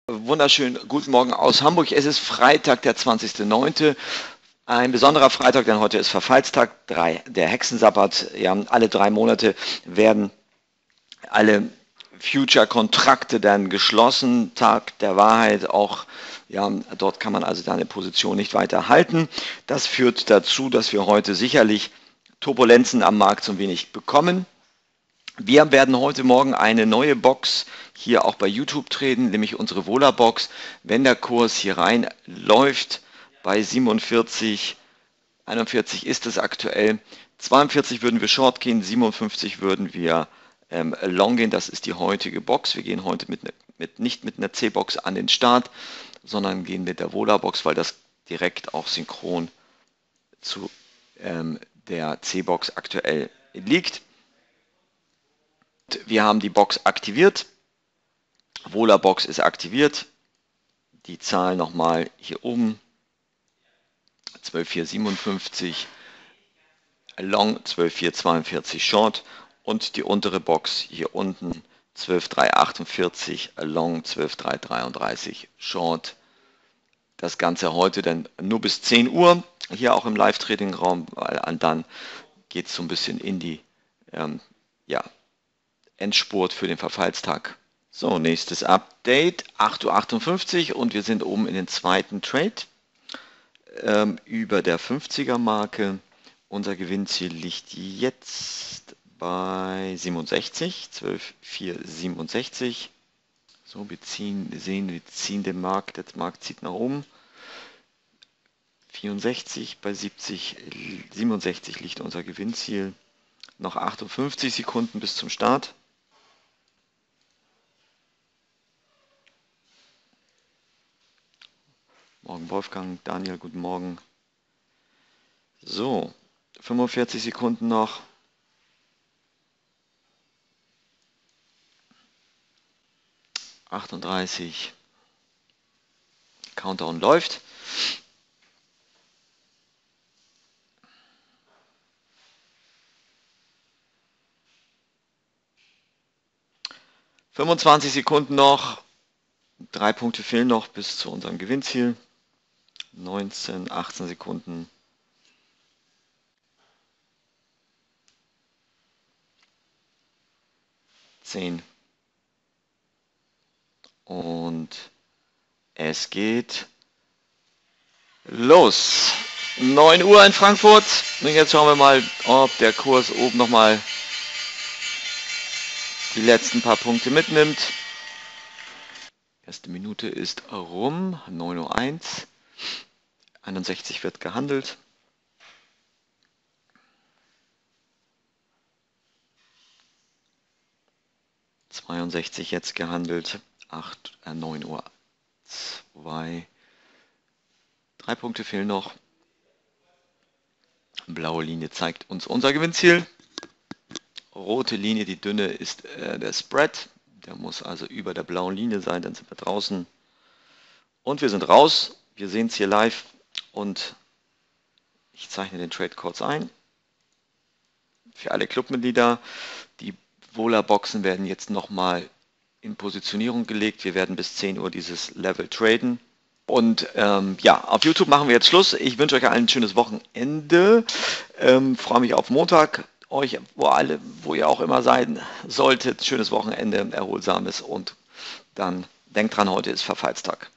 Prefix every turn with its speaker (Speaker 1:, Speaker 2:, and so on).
Speaker 1: Wunderschönen guten Morgen aus Hamburg. Es ist Freitag, der 20.09. Ein besonderer Freitag, denn heute ist Verfallstag, der Hexensabbat. Ja, alle 3 Monate werden alle Future-Kontrakte dann geschlossen. Tag der Wahrheit auch. Ja, dort kann man also seine Position nicht weiter halten. Das führt dazu, dass wir heute sicherlich Turbulenzen am Markt so ein wenig bekommen. Wir werden heute Morgen eine neue Box hier auch bei YouTube treten, nämlich unsere Vola-Box. Wenn der Kurs hier rein läuft, bei 47, 41 ist es aktuell, 42 würden wir Short gehen, 57 würden wir Long gehen. Das ist die heutige Box. Wir gehen heute nicht mit einer C-Box an den Start, sondern gehen mit der Vola-Box, weil das direkt auch synchron zu der C-Box aktuell liegt. Wir haben die Box aktiviert. Vola-Box ist aktiviert. Die Zahl nochmal hier oben. 12,457 Long, 12,442 Short und die untere Box hier unten 12,348 Long, 12,333 Short. Das Ganze heute dann nur bis 10 Uhr, hier auch im Live-Trading-Raum, weil dann geht es so ein bisschen in die Endspurt für den Verfallstag. So, nächstes Update, 8:58 Uhr und wir sind oben in den zweiten Trade über der 50er Marke. Unser Gewinnziel liegt jetzt bei 67, 12,467. So, wir ziehen den Markt, der Markt zieht nach oben. 64 bei 67 liegt unser Gewinnziel. Noch 58 Sekunden bis zum Start. Morgen Wolfgang, Daniel, guten Morgen. So, 45 Sekunden noch. ...38... Countdown läuft. ...25 Sekunden noch. 3 Punkte fehlen noch bis zu unserem Gewinnziel. 19, 18 Sekunden. Und es geht los. 9 Uhr in Frankfurt. Und jetzt schauen wir mal, ob der Kurs oben nochmal die letzten paar Punkte mitnimmt. Erste Minute ist rum. 9:01 Uhr. 61 wird gehandelt. ...62 jetzt gehandelt, 9:02 Uhr. 3 Punkte fehlen noch. Blaue Linie zeigt uns unser Gewinnziel. Rote Linie, die dünne, ist der Spread. Der muss also über der blauen Linie sein, dann sind wir draußen. Und wir sind raus. Wir sehen es hier live und ich zeichne den Trade kurz ein. Für alle Clubmitglieder, die Vola-Boxen werden jetzt nochmal in Positionierung gelegt. Wir werden bis 10 Uhr dieses Level traden. Und auf YouTube machen wir jetzt Schluss. Ich wünsche euch allen ein schönes Wochenende. Freue mich auf Montag. Euch, wo ihr auch immer sein solltet, schönes Wochenende, erholsames und dann denkt dran, heute ist Verfallstag.